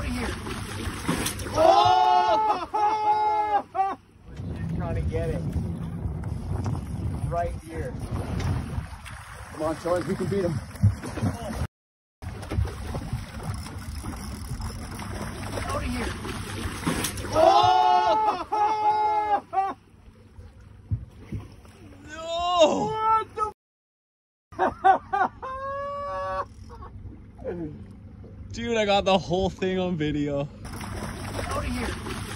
of here. Oh! Legit trying to get it. Right here. Come on, Charles, we can beat him. Out of here. Oh! No! What the Dude, I got the whole thing on video. Out of here.